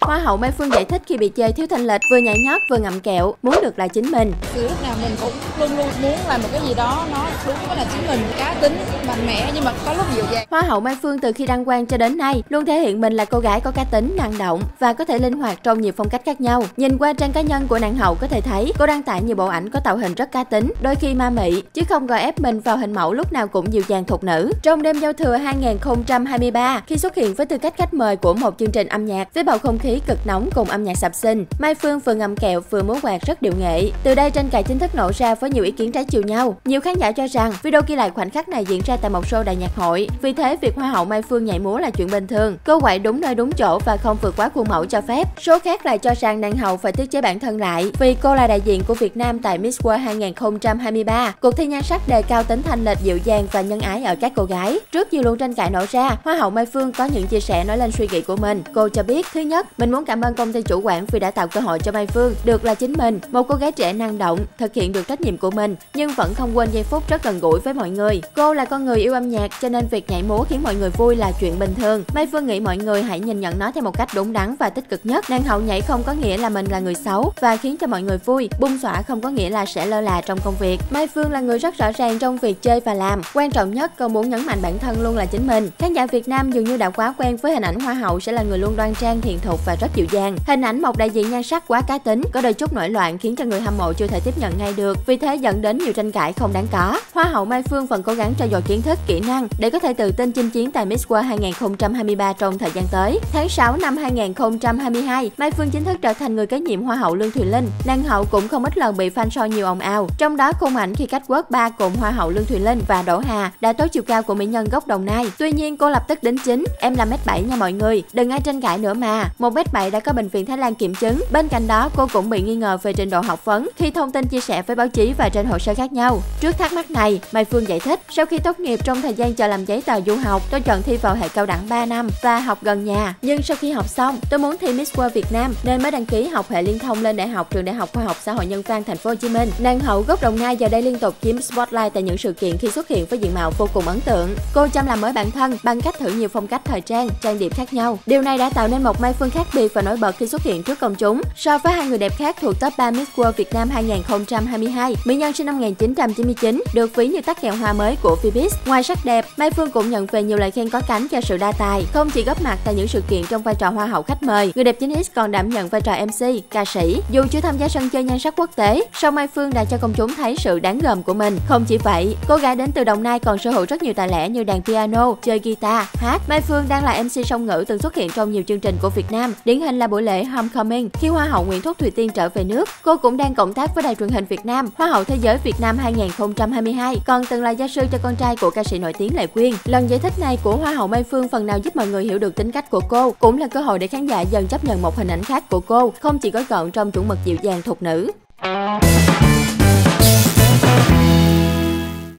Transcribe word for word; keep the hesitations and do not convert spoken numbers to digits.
Hoa hậu Mai Phương giải thích khi bị chê thiếu thanh lịch, vừa nhảy nhót vừa ngậm kẹo, muốn được là chính mình. Từ lúc nào mình cũng luôn luôn muốn làm một cái gì đó nó đúng với là chính mình, cá tính, mạnh mẽ nhưng mà có lúc dịu dàng. Hoa hậu Mai Phương từ khi đăng quang cho đến nay luôn thể hiện mình là cô gái có cá tính, năng động và có thể linh hoạt trong nhiều phong cách khác nhau. Nhìn qua trang cá nhân của nàng hậu có thể thấy cô đăng tải nhiều bộ ảnh có tạo hình rất cá tính, đôi khi ma mị chứ không gò ép mình vào hình mẫu lúc nào cũng dịu dàng thục nữ. Trong đêm giao thừa hai không hai ba, khi xuất hiện với tư cách khách mời của một chương trình âm nhạc với bầu không khí cực nóng cùng âm nhạc sập sình, Mai Phương vừa ngậm kẹo vừa múa quạt rất điệu nghệ. Từ đây tranh cãi chính thức nổ ra với nhiều ý kiến trái chiều nhau. Nhiều khán giả cho rằng video ghi lại khoảnh khắc này diễn ra tại một show đại nhạc hội, vì thế việc Hoa hậu Mai Phương nhảy múa là chuyện bình thường. Cô quậy đúng nơi đúng chỗ và không vượt quá khuôn mẫu cho phép. Số khác lại cho rằng nàng hậu phải tiết chế bản thân lại vì cô là đại diện của Việt Nam tại Miss World hai không hai ba. Cuộc thi nhan sắc đề cao tính thanh lịch, dịu dàng và nhân ái ở các cô gái. Trước nhiều luồng tranh cãi nổ ra, Hoa hậu Mai Phương có những chia sẻ nói lên suy nghĩ của mình. Cô cho biết, thứ nhất, mình muốn cảm ơn công ty chủ quản vì đã tạo cơ hội cho Mai Phương được là chính mình, một cô gái trẻ năng động, thực hiện được trách nhiệm của mình nhưng vẫn không quên giây phút rất gần gũi với mọi người. Cô là con người yêu âm nhạc cho nên việc nhảy múa khiến mọi người vui là chuyện bình thường. Mai Phương nghĩ mọi người hãy nhìn nhận nó theo một cách đúng đắn và tích cực nhất. Nàng hậu nhảy không có nghĩa là mình là người xấu và khiến cho mọi người vui, bung xõa không có nghĩa là sẽ lơ là trong công việc. Mai Phương là người rất rõ ràng trong việc chơi và làm. Quan trọng nhất, cô muốn nhấn mạnh bản thân luôn là chính mình. Khán giả Việt Nam dường như đã quá quen với hình ảnh Hoa hậu sẽ là người luôn đoan trang, hiền thục và rất dịu dàng. Hình ảnh một đại diện nhan sắc quá cá tính, có đôi chút nổi loạn khiến cho người hâm mộ chưa thể tiếp nhận ngay được, vì thế dẫn đến nhiều tranh cãi không đáng có. Hoa hậu Mai Phương vẫn cố gắng trau dồi kiến thức, kỹ năng để có thể tự tin chinh chiến tại Miss World hai không hai ba trong thời gian tới. Tháng sáu năm hai không hai hai, Mai Phương chính thức trở thành người kế nhiệm Hoa hậu Lương Thùy Linh. Nàng hậu cũng không ít lần bị fan soi nhiều ồn ào, trong đó khung ảnh khi catwalk ba cùng Hoa hậu Lương Thùy Linh và Đỗ Hà đã tối chiều cao của mỹ nhân gốc Đồng Nai. Tuy nhiên cô lập tức đính chính, em là mét bảy nha mọi người, đừng ai tranh cãi nữa mà. Một mét bảy đã có bệnh viện Thái Lan kiểm chứng. Bên cạnh đó, cô cũng bị nghi ngờ về trình độ học vấn khi thông tin chia sẻ với báo chí và trên hồ sơ khác nhau. Trước thắc mắc này, Mai Phương giải thích, sau khi tốt nghiệp trong thời gian chờ làm giấy tờ du học, tôi chọn thi vào hệ cao đẳng ba năm và học gần nhà. Nhưng sau khi học xong, tôi muốn thi Miss World Việt Nam nên mới đăng ký học hệ liên thông lên đại học trường Đại học Khoa học Xã hội Nhân văn Thành phố Hồ Chí Minh. Nàng hậu gốc Đồng Nai giờ đây liên tục chiếm spotlight tại những sự kiện khi xuất hiện với diện mạo vô cùng ấn tượng. Cô chăm làm mới bản thân bằng cách thử nhiều phong cách thời trang, trang điểm khác nhau. Điều này đã tạo nên một Mai Phương khác biệt và nổi bật khi xuất hiện trước công chúng. So với hai người đẹp khác thuộc top ba Miss World Việt Nam hai không hai hai, mỹ nhân sinh năm một nghìn chín trăm chín mươi chín được ví như tắc kèo hoa mới của Vbiz. Ngoài sắc đẹp, Mai Phương cũng nhận về nhiều lời khen có cánh cho sự đa tài. Không chỉ góp mặt tại những sự kiện trong vai trò hoa hậu khách mời, người đẹp chín X còn đảm nhận vai trò em xê, ca sĩ. Dù chưa tham gia sân chơi nhan sắc quốc tế, song Mai Phương đã cho công chúng thấy sự đáng gờm của mình. Không chỉ vậy, cô gái đến từ Đồng Nai còn sở hữu rất nhiều tài lẻ như đàn piano, chơi guitar, hát. Mai Phương đang là em xê song ngữ từng xuất hiện trong nhiều chương trình của Việt Nam, điển hình là buổi lễ Homecoming khi Hoa hậu Nguyễn Thúc Thùy Tiên trở về nước. Cô cũng đang cộng tác với đài truyền hình Việt Nam, Hoa hậu Thế giới Việt Nam hai không hai hai, còn từng là gia sư cho con trai của ca sĩ nổi tiếng Lệ Quyên. Lần giải thích này của Hoa hậu Mai Phương phần nào giúp mọi người hiểu được tính cách của cô, cũng là cơ hội để khán giả dần chấp nhận một hình ảnh khác của cô, không chỉ gói gọn trong chuẩn mực dịu dàng thục nữ.